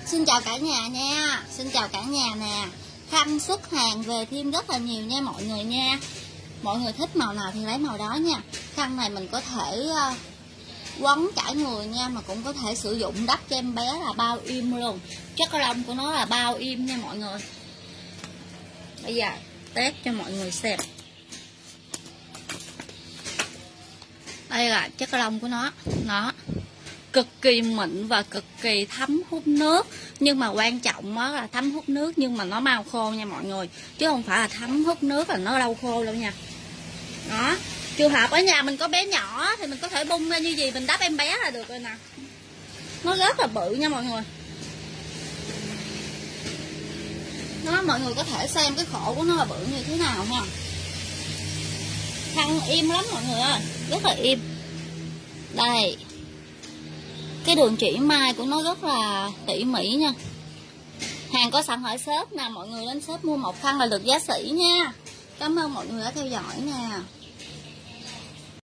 Xin chào cả nhà nha. Xin chào cả nhà nè. Khăn xuất hàng về thêm rất là nhiều nha mọi người nha. Mọi người thích màu nào thì lấy màu đó nha. Khăn này mình có thể quấn cả người nha, mà cũng có thể sử dụng đắp cho em bé là bao im luôn. Chất lông của nó là bao im nha mọi người. Bây giờ test cho mọi người xem. Đây là chất lông của nó cực kỳ mịn và cực kỳ thấm hút nước. Nhưng mà quan trọng đó là thấm hút nước nhưng mà nó mau khô nha mọi người, chứ không phải là thấm hút nước là nó lâu khô đâu nha. Đó, trường hợp ở nhà mình có bé nhỏ thì mình có thể bung ra như gì mình đắp em bé là được rồi nè. Nó rất là bự nha mọi người. Đó, mọi người có thể xem cái khổ của nó là bự như thế nào ha. Khăn im lắm mọi người ơi, rất là im. Đây, cái đường chỉ may của nó rất là tỉ mỉ nha. Hàng có sẵn ở shop nè, mọi người đến shop mua một khăn là được giá sỉ nha. Cảm ơn mọi người đã theo dõi nè.